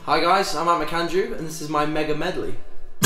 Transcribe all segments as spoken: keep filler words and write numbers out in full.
Hi guys, I'm at Macandrew and this is my mega medley.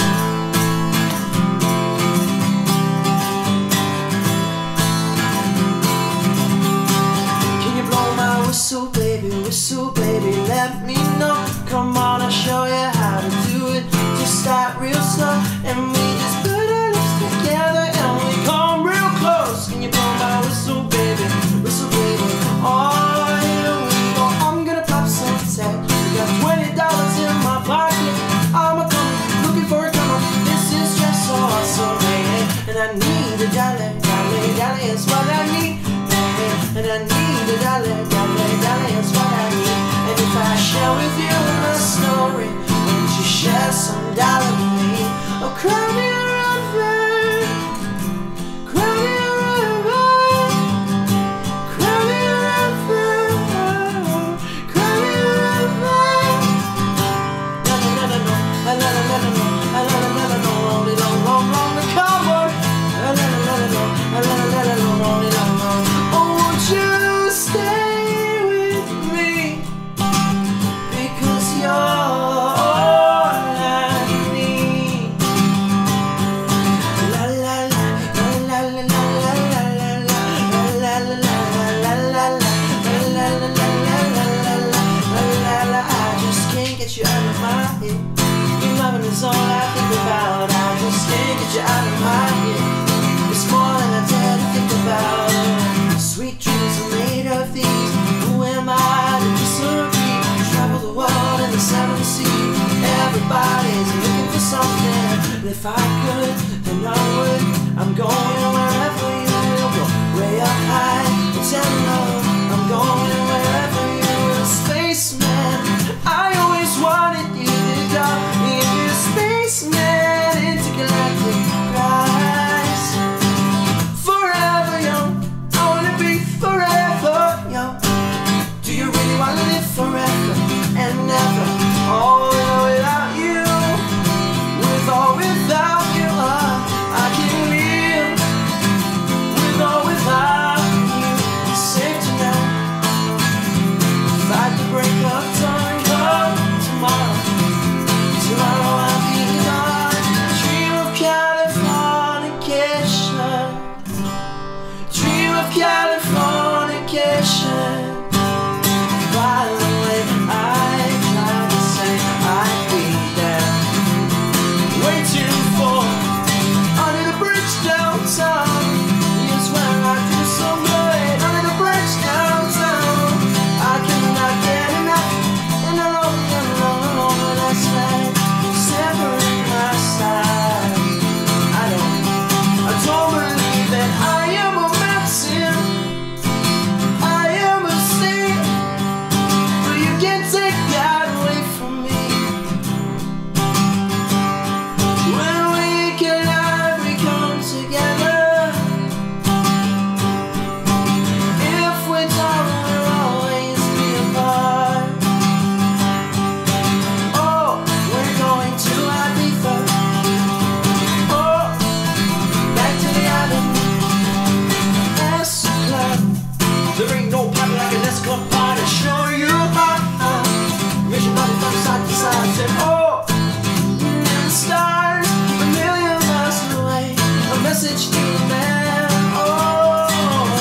Can you blow my whistle, baby, whistle, baby, let me know. Come on, I'll show you how to do it. Just start real slow and we just put our lips together and we come real close. Can you blow my whistle, baby, whistle, baby? Oh, here we go. I'm gonna pop some tag. We got twenty dollars in my pocket. I'm a come looking for a come on. This is just so awesome, baby. And I need a dollar, dollar, dollar is what I need, baby. And I need a dollar, dollar, dollar is what I need. And if I share with you my story, won't you share some dollar with me? Oh, cry me a river, cry me a river, cry me a river, cry me a river. La la la la la, la la la la la, la la la la la, only long, long, long the cowboy. La la la la la, la la la la la, only long, long. Oh, won't you stay with me? Because you're all I need. La la la la la la la la la la la la la la la la. I just can't get you out of my head. Your loving is all I think about. I just can't get you out of my head. It's more than I dare to think about. Sweet dreams are made of these. Who am I to disagree? Travel the world and the seven seas. Everybody's looking for something. And if I could, then I would. I'm going wherever you will go. Way up high, tell low. I'm going wherever you will. Spaceman, I always wanted you to go. Into Spaceman, intergalactic prize. Forever young, I wanna be forever young. Do you really wanna live forever and never? Oh, without you, with or without you, uh, I can live. With or without you, it's safe to know. Fight the break of time, come tomorrow. Tomorrow I'll be gone. Dream of Californication. Dream of Californication. By the way, I tried to say I'd be there, waiting for under the bridge downtown. Here's where I do some good. Under the bridge downtown, I cannot get enough. And alone, and alone, alone, last night, severing my side. I don't, I don't believe that I am a mountain. I am a saint, but you can't take that away from me. When we collide, we come together. If we don't, we'll always be apart. Oh, we're going to Ibiza. Oh, back to the island. S Club. There ain't no party like an S Club party. Show you how. Raise your body from side to side. Say, oh, and stars a million miles away. A message to the man. Oh,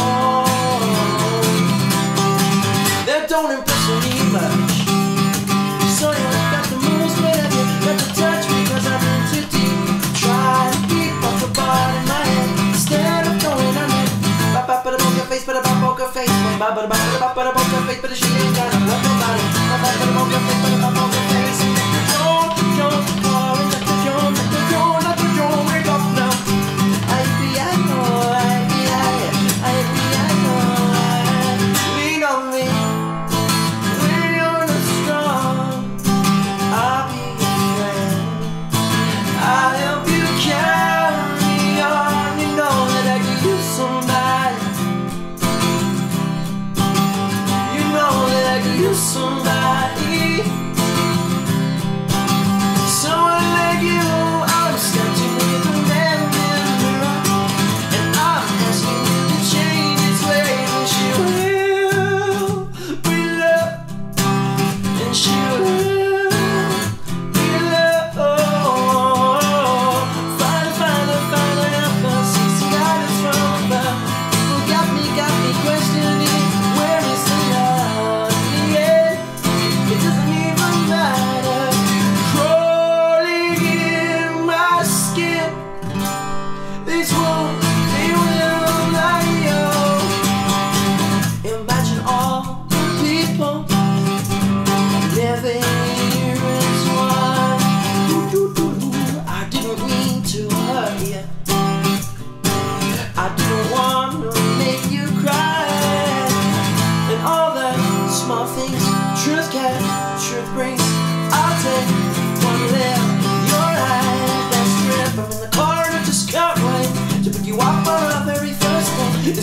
that don't impress me much. So you got the moves, but have you got the touch? Because I've been too deep. Try to keep up the bar in my head instead of going on it. Ba ba ba da poker face, ba da ba poker face. Ba ba da ba da ba da poker face, but she ain't got a love about it. Ba ba ba da poker face, ba da ba poker face. Don't, don't call it like the John, like the John, like the John. Wake up now. I be I know, I be I, I be I know. Lean on me when you're not strong. I'll be your friend. I'll help you carry on. You know that I could use somebody. You know that I could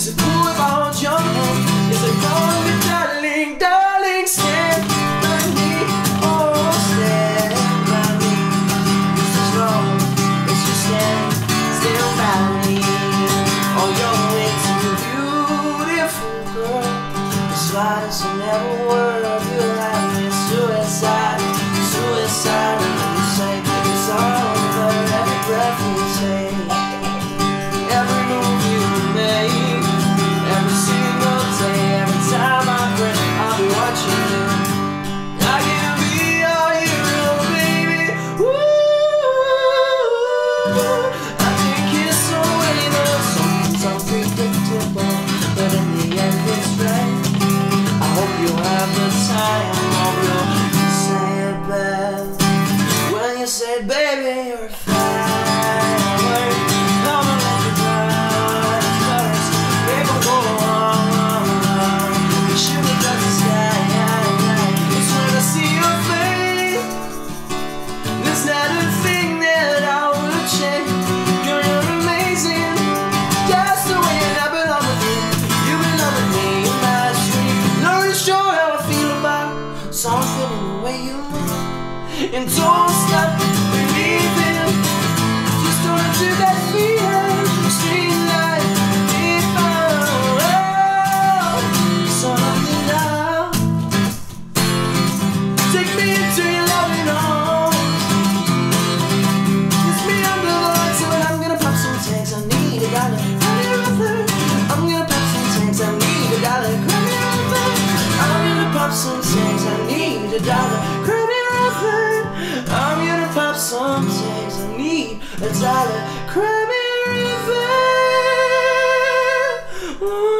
Is it cool if I hold your hand? Is it wrong if darling, darling, stand by me? Oh, stand by me. This is wrong, it's just stand, stand by me. Oh, you're way too beautiful, girl. The slightest will never work. You have me suicide, suicide. And you say it's all over every breath you take. Every move you make, every single day, every time I pray, I'll be watching you. I can be your hero, baby. Woo! I can kiss away the songs unpredictable, but in the end it's right. I hope you have the time, I hope you'll say it best. When you say, baby, you're fine. And don't stop believing. Just don't let you that feeling. Street light, if I'm so love me now. Take me into your loving arms. Kiss me under the lights, and I'm gonna pop some tags. I need a dollar. I'm gonna pop some tags. I need a dollar. I'm gonna pop some tags. I need a dollar. I'm gonna pop some tags. I need a dollar. Cry me a river. Ooh.